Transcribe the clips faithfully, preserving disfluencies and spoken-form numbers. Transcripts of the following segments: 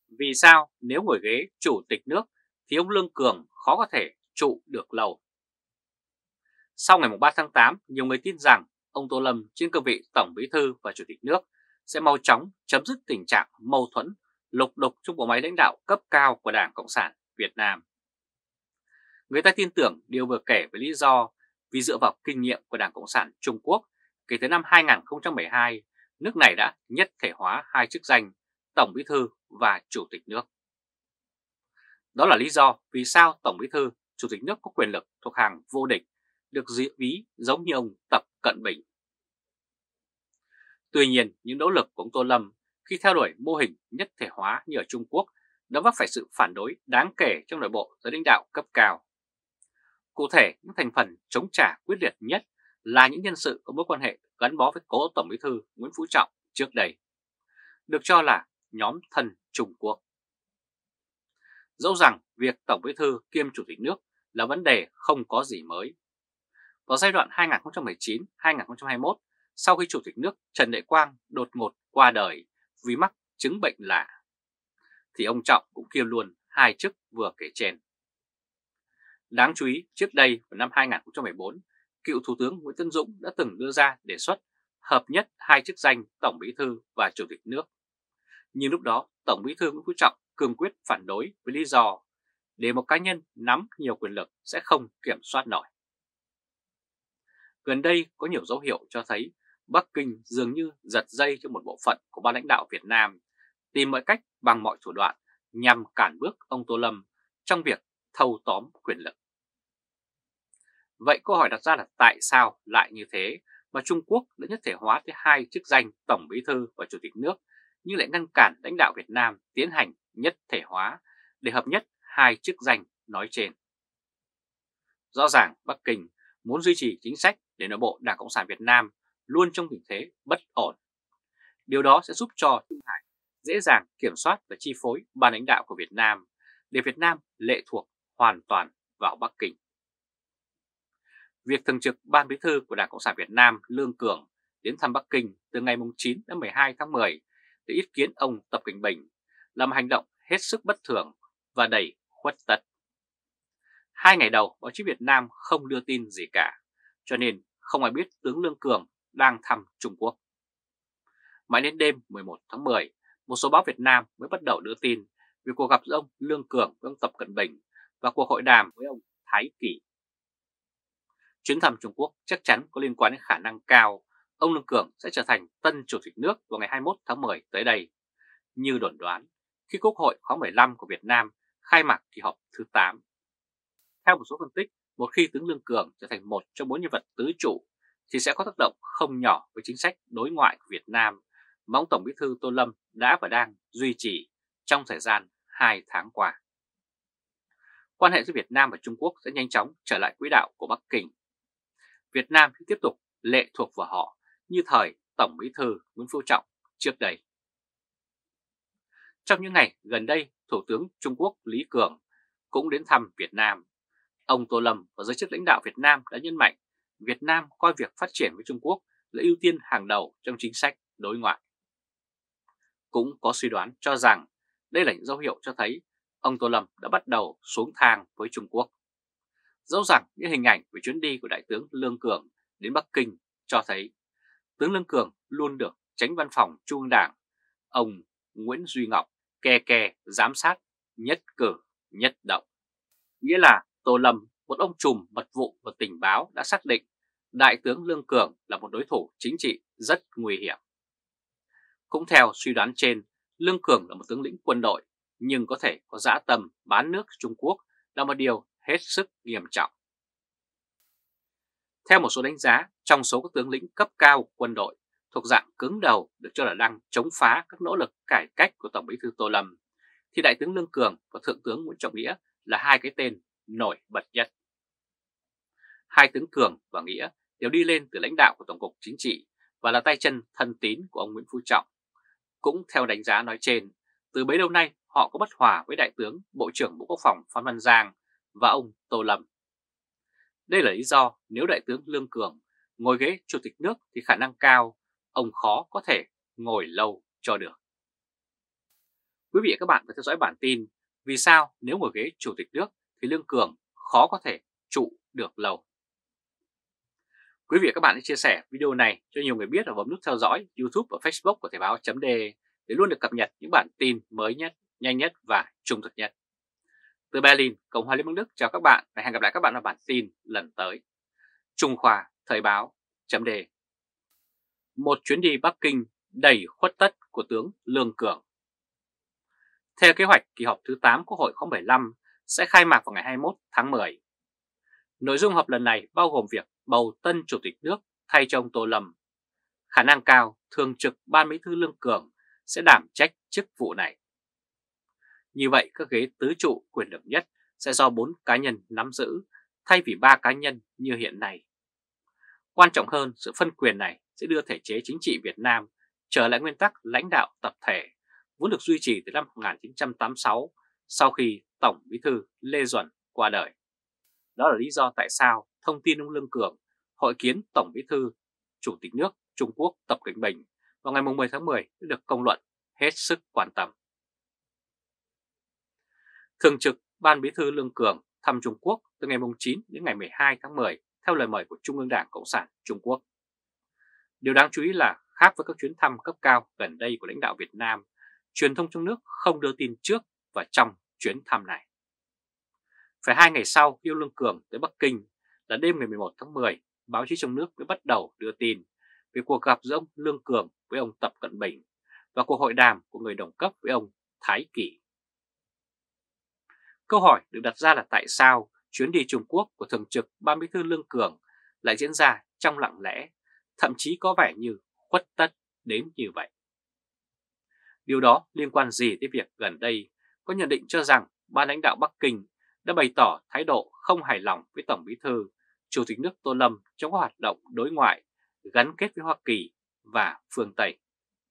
Vì sao nếu ngồi ghế chủ tịch nước thì ông Lương Cường khó có thể trụ được lâu? Sau ngày ba tháng tám, nhiều người tin rằng ông Tô Lâm trên cương vị Tổng Bí thư và Chủ tịch nước sẽ mau chóng chấm dứt tình trạng mâu thuẫn, lục đục trong bộ máy lãnh đạo cấp cao của Đảng Cộng sản Việt Nam. Người ta tin tưởng điều vừa kể với lý do vì dựa vào kinh nghiệm của Đảng Cộng sản Trung Quốc, kể từ năm hai nghìn không trăm mười hai, nước này đã nhất thể hóa hai chức danh Tổng Bí thư và Chủ tịch nước. Đó là lý do vì sao Tổng Bí thư, Chủ tịch nước có quyền lực thuộc hàng vô địch, được ví giống như ông Tập Cận Bình. Tuy nhiên, những nỗ lực của ông Tô Lâm khi theo đuổi mô hình nhất thể hóa như ở Trung Quốc đã vấp phải sự phản đối đáng kể trong nội bộ giới lãnh đạo cấp cao. Cụ thể, những thành phần chống trả quyết liệt nhất là những nhân sự có mối quan hệ gắn bó với cố Tổng Bí thư Nguyễn Phú Trọng trước đây, được cho là nhóm thân Trung Quốc. Dẫu rằng việc Tổng Bí thư kiêm Chủ tịch nước là vấn đề không có gì mới. Vào giai đoạn hai nghìn không trăm mười chín đến hai nghìn không trăm hai mươi mốt, sau khi Chủ tịch nước Trần Đại Quang đột ngột qua đời vì mắc chứng bệnh lạ, thì ông Trọng cũng kiêm luôn hai chức vừa kể trên. Đáng chú ý, trước đây vào năm hai nghìn không trăm mười bốn, cựu Thủ tướng Nguyễn Tấn Dũng đã từng đưa ra đề xuất hợp nhất hai chức danh Tổng Bí thư và Chủ tịch nước. Nhưng lúc đó, Tổng Bí thư Nguyễn Phú Trọng cương quyết phản đối với lý do để một cá nhân nắm nhiều quyền lực sẽ không kiểm soát nổi. Gần đây có nhiều dấu hiệu cho thấy Bắc Kinh dường như giật dây cho một bộ phận của ban lãnh đạo Việt Nam, tìm mọi cách bằng mọi thủ đoạn nhằm cản bước ông Tô Lâm trong việc thâu tóm quyền lực. Vậy câu hỏi đặt ra là tại sao lại như thế mà Trung Quốc đã nhất thể hóa tới hai chức danh Tổng Bí thư và Chủ tịch nước nhưng lại ngăn cản lãnh đạo Việt Nam tiến hành nhất thể hóa để hợp nhất hai chức danh nói trên? Rõ ràng Bắc Kinh muốn duy trì chính sách để nội bộ Đảng Cộng sản Việt Nam luôn trong tình thế bất ổn. Điều đó sẽ giúp cho Trung Hải dễ dàng kiểm soát và chi phối ban lãnh đạo của Việt Nam để Việt Nam lệ thuộc hoàn toàn vào Bắc Kinh. Việc thường trực Ban Bí thư của Đảng Cộng sản Việt Nam Lương Cường đến thăm Bắc Kinh từ ngày chín đến mười hai tháng mười để ý kiến ông Tập Cận Bình là một hành động hết sức bất thường và đầy khuất tất. Hai ngày đầu, báo chí Việt Nam không đưa tin gì cả, cho nên không ai biết tướng Lương Cường đang thăm Trung Quốc. Mãi đến đêm mười một tháng mười, một số báo Việt Nam mới bắt đầu đưa tin về cuộc gặp giữa ông Lương Cường với ông Tập Cận Bình và cuộc hội đàm với ông Thái Kỳ. Chuyến thăm Trung Quốc chắc chắn có liên quan đến khả năng cao ông Lương Cường sẽ trở thành tân Chủ tịch nước vào ngày hai mươi mốt tháng mười tới đây, như đồn đoán khi Quốc hội khóa mười lăm của Việt Nam khai mạc kỳ họp thứ tám. Theo một số phân tích, một khi tướng Lương Cường trở thành một trong bốn nhân vật tứ trụ thì sẽ có tác động không nhỏ với chính sách đối ngoại của Việt Nam mà ông Tổng Bí thư Tô Lâm đã và đang duy trì trong thời gian hai tháng qua. Quan hệ giữa Việt Nam và Trung Quốc sẽ nhanh chóng trở lại quỹ đạo của Bắc Kinh. Việt Nam sẽ tiếp tục lệ thuộc vào họ như thời Tổng Bí thư Nguyễn Phú Trọng trước đây. Trong những ngày gần đây, Thủ tướng Trung Quốc Lý Cường cũng đến thăm Việt Nam. Ông Tô Lâm và giới chức lãnh đạo Việt Nam đã nhấn mạnh Việt Nam coi việc phát triển với Trung Quốc là ưu tiên hàng đầu trong chính sách đối ngoại. Cũng có suy đoán cho rằng đây là những dấu hiệu cho thấy ông Tô Lâm đã bắt đầu xuống thang với Trung Quốc. Dẫu rằng những hình ảnh về chuyến đi của Đại tướng Lương Cường đến Bắc Kinh cho thấy tướng Lương Cường luôn được Chánh Văn phòng Trung ương Đảng, ông Nguyễn Duy Ngọc kè kè giám sát nhất cử nhất động. Nghĩa là Tô Lâm, một ông trùm mật vụ và tình báo, đã xác định Đại tướng Lương Cường là một đối thủ chính trị rất nguy hiểm. Cũng theo suy đoán trên, Lương Cường là một tướng lĩnh quân đội nhưng có thể có dã tâm bán nước Trung Quốc là một điều hết sức nghiêm trọng. Theo một số đánh giá, trong số các tướng lĩnh cấp cao của quân đội thuộc dạng cứng đầu được cho là đang chống phá các nỗ lực cải cách của Tổng Bí thư Tô Lâm, thì Đại tướng Lương Cường và Thượng tướng Nguyễn Trọng Nghĩa là hai cái tên nổi bật nhất. Hai tướng Cường và Nghĩa đều đi lên từ lãnh đạo của Tổng cục Chính trị và là tay chân thân tín của ông Nguyễn Phú Trọng. Cũng theo đánh giá nói trên, từ bấy lâu nay họ có bất hòa với Đại tướng Bộ trưởng Bộ Quốc phòng Phan Văn Giang và ông Tô Lâm. Đây là lý do nếu Đại tướng Lương Cường ngồi ghế Chủ tịch nước thì khả năng cao ông khó có thể ngồi lâu cho được. Quý vị và các bạn vừa theo dõi bản tin vì sao nếu ngồi ghế chủ tịch nước thì Lương Cường khó có thể trụ được lâu. Quý vị và các bạn hãy chia sẻ video này cho nhiều người biết và bấm nút theo dõi YouTube và Facebook của Thời báo chấm de để luôn được cập nhật những bản tin mới nhất, nhanh nhất và trung thực nhất. Từ Berlin, Cộng hòa Liên bang Đức chào các bạn và hẹn gặp lại các bạn ở bản tin lần tới. Trung Khoa Thời báo chấm de. Một chuyến đi Bắc Kinh đầy khuất tất của tướng Lương Cường. Theo kế hoạch, kỳ họp thứ tám Quốc hội khóa mười lăm sẽ khai mạc vào ngày hai mươi mốt tháng mười. Nội dung họp lần này bao gồm việc bầu tân chủ tịch nước thay cho ông Tô Lâm. Khả năng cao, thường trực Ban Bí thư Lương Cường sẽ đảm trách chức vụ này. Như vậy, các ghế tứ trụ quyền lực nhất sẽ do bốn cá nhân nắm giữ thay vì ba cá nhân như hiện nay. Quan trọng hơn, sự phân quyền này sẽ đưa thể chế chính trị Việt Nam trở lại nguyên tắc lãnh đạo tập thể vốn được duy trì từ năm một nghìn chín trăm tám mươi sáu sau khi Tổng Bí thư Lê Duẩn qua đời. Đó là lý do tại sao thông tin ông Lương Cường hội kiến Tổng Bí thư Chủ tịch nước Trung Quốc Tập Cận Bình vào ngày mười tháng mười đã được công luận hết sức quan tâm. Thường trực Ban Bí thư Lương Cường thăm Trung Quốc từ ngày chín đến ngày mười hai tháng mười theo lời mời của Trung ương Đảng Cộng sản Trung Quốc. Điều đáng chú ý là khác với các chuyến thăm cấp cao gần đây của lãnh đạo Việt Nam, truyền thông trong nước không đưa tin trước và trong chuyến thăm này. Phải hai ngày sau khi Lương Cường tới Bắc Kinh là đêm ngày mười một tháng mười, báo chí trong nước mới bắt đầu đưa tin về cuộc gặp giữa ông Lương Cường với ông Tập Cận Bình và cuộc hội đàm của người đồng cấp với ông Thái Kỳ. Câu hỏi được đặt ra là tại sao chuyến đi Trung Quốc của Thường trực Ban Bí thư Lương Cường lại diễn ra trong lặng lẽ, thậm chí có vẻ như khuất tất đến như vậy. Điều đó liên quan gì tới việc gần đây có nhận định cho rằng ban lãnh đạo Bắc Kinh đã bày tỏ thái độ không hài lòng với Tổng Bí thư, Chủ tịch nước Tô Lâm trong các hoạt động đối ngoại gắn kết với Hoa Kỳ và phương Tây.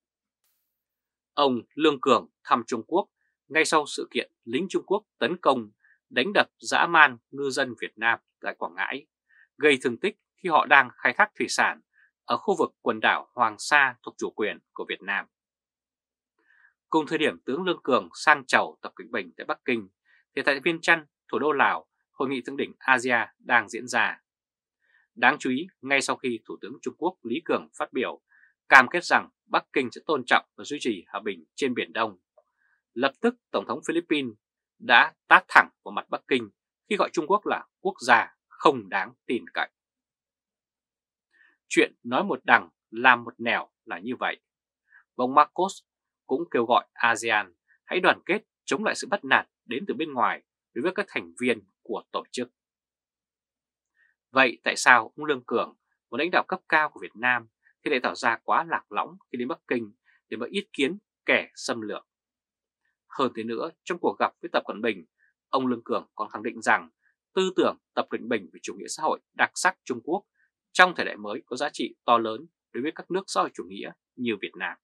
Ông Lương Cường thăm Trung Quốc ngay sau sự kiện lính Trung Quốc tấn công, đánh đập dã man ngư dân Việt Nam tại Quảng Ngãi, gây thương tích khi họ đang khai thác thủy sản ở khu vực quần đảo Hoàng Sa thuộc chủ quyền của Việt Nam. Cùng thời điểm tướng Lương Cường sang chầu Tập Cận Bình tại Bắc Kinh, thì tại Viêng Chăn, thủ đô Lào, hội nghị thượng đỉnh a sê an đang diễn ra. Đáng chú ý, ngay sau khi Thủ tướng Trung Quốc Lý Cường phát biểu cam kết rằng Bắc Kinh sẽ tôn trọng và duy trì hòa bình trên Biển Đông, lập tức Tổng thống Philippines đã tát thẳng vào mặt Bắc Kinh khi gọi Trung Quốc là quốc gia không đáng tin cậy. Chuyện nói một đằng làm một nẻo là như vậy. Ông Marcos cũng kêu gọi a sê an hãy đoàn kết chống lại sự bắt nạt đến từ bên ngoài đối với các thành viên của tổ chức. Vậy tại sao ông Lương Cường, một lãnh đạo cấp cao của Việt Nam, thì lại tỏ ra quá lạc lõng khi đến Bắc Kinh để mà yết kiến kẻ xâm lược? Hơn thế nữa, trong cuộc gặp với Tập Cận Bình, ông Lương Cường còn khẳng định rằng tư tưởng Tập Cận Bình về chủ nghĩa xã hội đặc sắc Trung Quốc trong thời đại mới có giá trị to lớn đối với các nước xã hội chủ nghĩa như Việt Nam.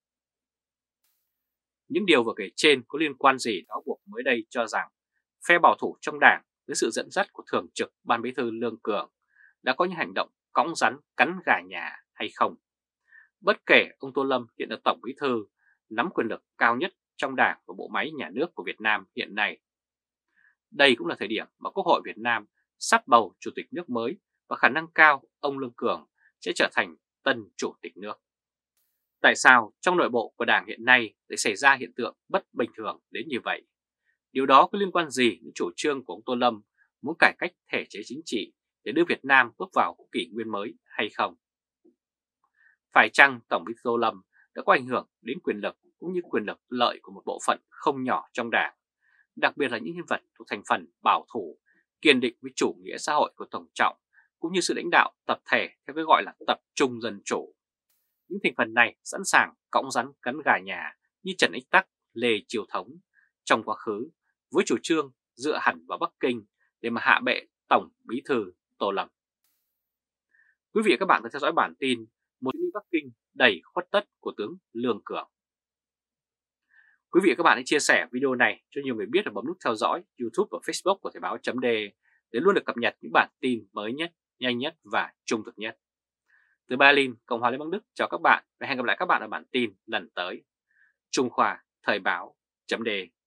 Những điều vừa kể trên có liên quan gì cáo buộc mới đây cho rằng phe bảo thủ trong đảng dưới sự dẫn dắt của Thường trực Ban Bí thư Lương Cường đã có những hành động cõng rắn cắn gà nhà hay không? Bất kể ông Tô Lâm hiện là Tổng Bí thư, nắm quyền lực cao nhất trong đảng và bộ máy nhà nước của Việt Nam hiện nay. Đây cũng là thời điểm mà Quốc hội Việt Nam sắp bầu Chủ tịch nước mới và khả năng cao ông Lương Cường sẽ trở thành tân Chủ tịch nước. Tại sao trong nội bộ của Đảng hiện nay lại xảy ra hiện tượng bất bình thường đến như vậy? Điều đó có liên quan gì đến chủ trương của ông Tô Lâm muốn cải cách thể chế chính trị để đưa Việt Nam bước vào kỷ nguyên mới hay không? Phải chăng Tổng Bí thư Tô Lâm đã có ảnh hưởng đến quyền lực cũng như quyền lực lợi của một bộ phận không nhỏ trong Đảng, đặc biệt là những nhân vật thuộc thành phần bảo thủ kiên định với chủ nghĩa xã hội của Tổng Trọng cũng như sự lãnh đạo tập thể theo cái gọi là tập trung dân chủ? Những thành phần này sẵn sàng cõng rắn cắn gà nhà như Trần Ích Tắc, Lê Chiêu Thống trong quá khứ với chủ trương dựa hẳn vào Bắc Kinh để mà hạ bệ Tổng Bí thư Tô Lâm. Quý vị và các bạn đã theo dõi bản tin một chuyến đi Bắc Kinh đầy khuất tất của tướng Lương Cường. Quý vị và các bạn hãy chia sẻ video này cho nhiều người biết và bấm nút theo dõi YouTube và Facebook của Thời báo chấm de để luôn được cập nhật những bản tin mới nhất, nhanh nhất và trung thực nhất. Từ Berlin, Cộng hòa Liên bang Đức chào các bạn và hẹn gặp lại các bạn ở bản tin lần tới. Trung Khoa Thời báo chấm D.